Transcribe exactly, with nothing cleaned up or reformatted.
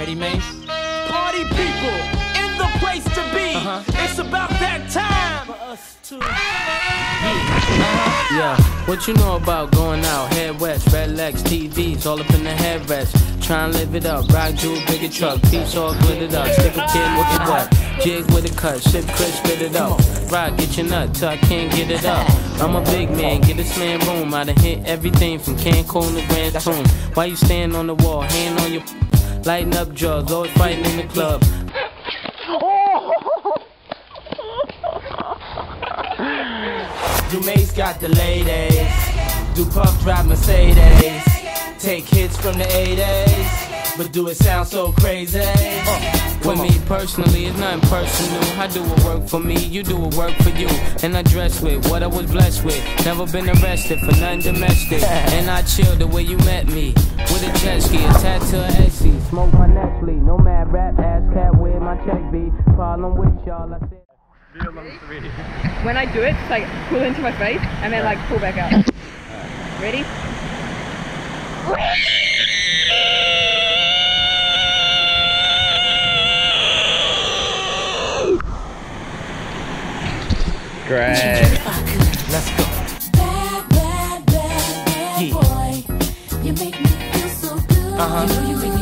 Ready, Mace? Party people in the place to be. Uh-huh. It's about that time for us to. Uh-huh. Yeah, what you know about going out? Head west, red legs, T Vs, all up in the headrest. Try and live it up, rock jewel, bigger truck, piece all glittered up. Stick a kid with the what? Jig with a cut, sip crisp, spit it up. Rock, get your nut till I can't get it up. I'm a big man, get this man room. I done hit everything from Cancun to Grand Tune. Why you stand on the wall, hand on your lighting up drugs, always fighting in the club. Do Mace got the ladies. Do Puff drive Mercedes. Take hits from the eighties, but do it sound so crazy? Uh, With me personally, it's nothing personal. I do what work for me, you do what work for you. And I dress with what I was blessed with. Never been arrested for nothing domestic. And I chill the way you met me. With a jet ski, a tattoo, a Etsy. Smoke my Nestle, no mad rap, ass cat, where my check be. Problem with y'all, I said. When I do it, just like pull into my face and then like pull back out. Ready? Great. Let's go. Bad, bad, bad, bad Yeah. boy. You make me feel so good. Uh-huh. You know you make